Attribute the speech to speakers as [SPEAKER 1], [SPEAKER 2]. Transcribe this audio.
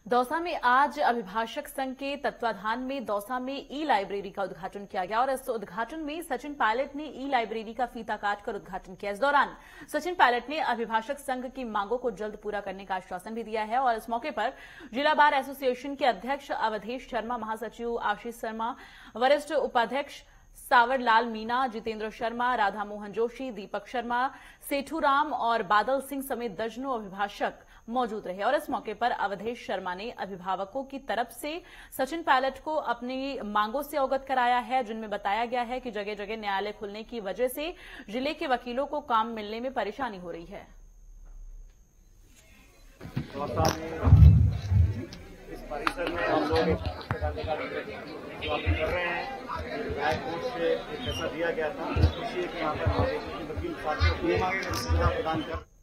[SPEAKER 1] दौसा में आज अभिभाषक संघ के तत्वाधान में दौसा में ई लाइब्रेरी का उद्घाटन किया गया और इस उद्घाटन में सचिन पायलट ने ई लाइब्रेरी का फीता काटकर उद्घाटन किया। इस दौरान सचिन पायलट ने अभिभाषक संघ की मांगों को जल्द पूरा करने का आश्वासन भी दिया है और इस मौके पर जिला बार एसोसिएशन के अध्यक्ष अवधेश शर्मा, महासचिव आशीष शर्मा, वरिष्ठ उपाध्यक्ष सावर लाल मीना, जितेंद्र शर्मा, राधा मोहन जोशी, दीपक शर्मा, सेठू राम और बादल सिंह समेत दर्जनों अभिभाषक मौजूद रहे और इस मौके पर अवधेश शर्मा ने अभिभावकों की तरफ से सचिन पायलट को अपनी मांगों से अवगत कराया है, जिनमें बताया गया है कि जगह जगह न्यायालय खुलने की वजह से जिले के वकीलों को काम मिलने में परेशानी हो रही है।
[SPEAKER 2] इस परिसर में हम लोग कर रहे हैं। न्यायकोर्ट से एक फैसला दिया गया था, इसी के यहाँ पर हमारे वकील साथियों को सुविधा प्रदान कर